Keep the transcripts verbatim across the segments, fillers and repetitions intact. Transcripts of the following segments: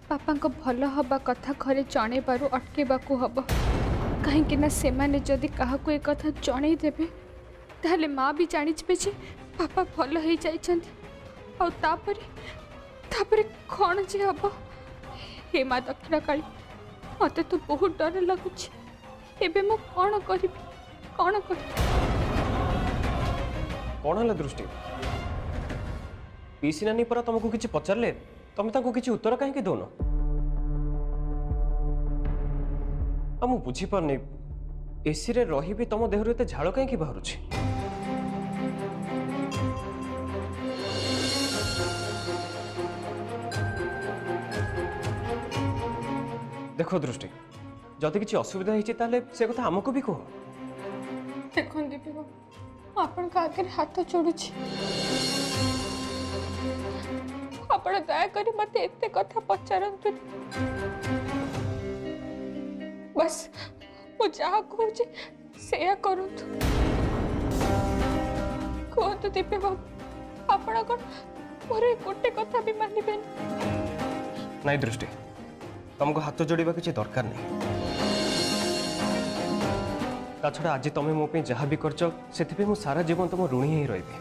पापा को भल हवा कथा घरे जणे बारू अटकेबाकू हब कहीं से माने जदि काहाकू एक कथा जणे देबे ताले माँ भी जानी जे पापा भल हो जाइछन्ति तापरे तापरे कौन जे हब हे माँ दक्षिणा काली मते तो बहुत डर लगुच एबे मु कौन करी कौन कर कौन है दृष्टि पीसी नानी पर तुमको किसी पचारे तुम ताको किसी उत्तर कहीं दौन आ मु बुझी पारनी एसी रे रही भी तुम देहरु एते झाड़ कहीं बाहर देखो दृष्टि जदि किसी असुविधा होती से कथा आमको भी कह देखो दीदी आपण का आगे हाथ जोड़ुछि आपण दया करी मते एते कथा पचारंतु बस मु जहा कहूँ से करतु कहतु दीपे बाबू आपण कौन मोर गोटे कथा भी मानबे नहीं दृष्टि तुमको हाथ जोड़ा किसी दरकार नहीं ता छड़ा आज तुम मो जहाँ भी करछ से मु सारा जीवन तुम ऋणी ही रही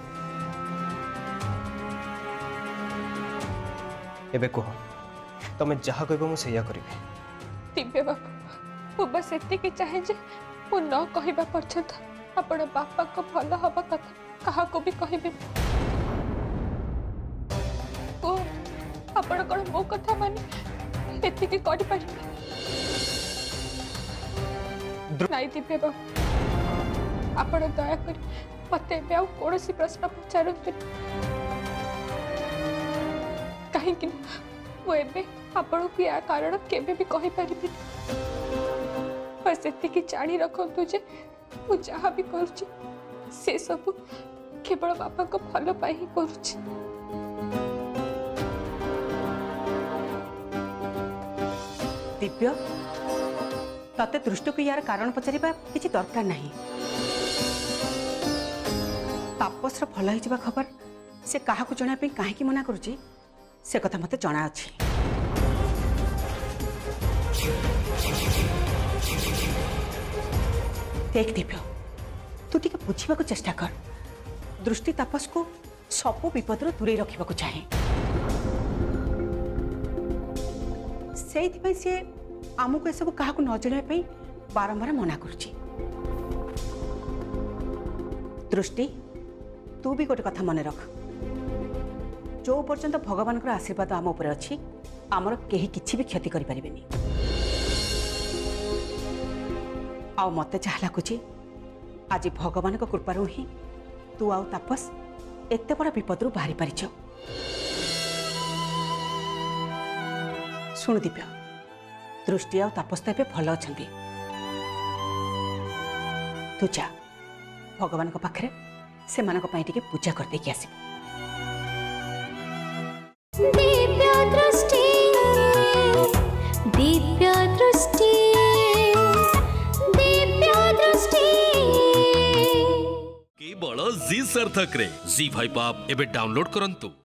एबे कह तुम जहाँ कह मुझे करी दिव्य बाबू मु बस एति चाहे जे मु न कहबा पर्यंत आपण बापा को भल हवा कथा कहा को भी कहबे ओ आपण कोन मो कथा मानी एति की करि पारि नहीं दिव्य बाबू आपण दया कर मते बे कौन प्रश्न पचारतु कहीं मुझे आपण को या कारण केबे भी कहि पारिबि बस एति जानी रखतु जे मु जहाँ भी करुछि से सब केवल बापा को भल पाई ही करुछि दिव्य तते दृष्टि को यार कारण पचारिबा किछि दरकार नहीं तापस भल हो खबर से क्या जनाया कहीं मना करुच्ची से कथा मत जना अच्छी देख दिव्य तू टे बुझा चेष्टा कर दृष्टि तापस को सब विपद दूरे रखा चाहे से सी आमको सब क्या न जनाई बारंबार मना करुच्ची दृष्टि तू भी गोटे कथा मन रख जो पर्यंत भगवान आशीर्वाद आम उपर अच्छी आमर कहीं किसी भी क्षति करें आ मत जहाँ लगुच आज भगवान कृपारू ही तू आउ तापस एत बड़ा विपद बाहरी पारिछ शुण दिव्य दृष्टि आ तापस तो भल अच्छा तू जा भगवान पाखे से टिके पूजा कर देकी आसिबो दिव्य दृष्टि दिव्य दृष्टि दिव्य दृष्टि केवल जी सार्थक रे जी फाइव आप एबे डाउनलोड करंतु।